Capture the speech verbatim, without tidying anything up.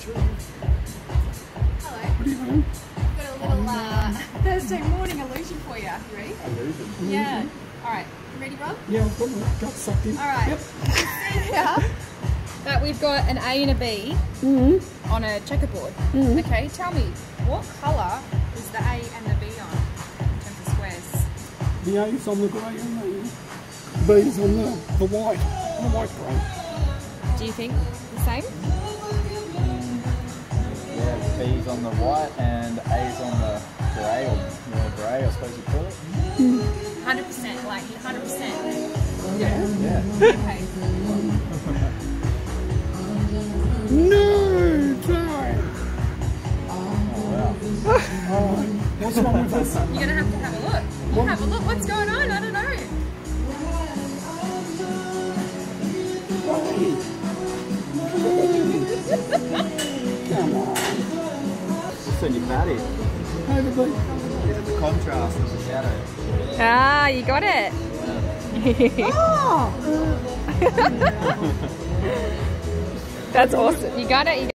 through. Hello. What are you doing? I've got a little uh, Thursday morning illusion for you. You ready? Illusion. Yeah. All right. You ready, Rob? Yeah, I've got my gut sucked in. All right. Yep. Yeah. That we've got an A and a B Mm-hmm. on a checkerboard. Mhm. Okay, tell me, what colour is the A and the B on in terms of squares? The A's on the grey and the B's on the, the white. The white grey. Do you think the same? Yeah, B's on the white and A's on the grey, or more grey, I suppose you call it. one hundred percent, like one hundred percent. Yeah. Yeah. Okay. No, try. Oh, wow. Oh, what's wrong with us? You're going to have to have a look. You What? have a look. What's going on? I don't know. Come on. So you fatty. Over the... Look at the contrast of the shadow. Ah, you got it. Oh! That's awesome. You got it. You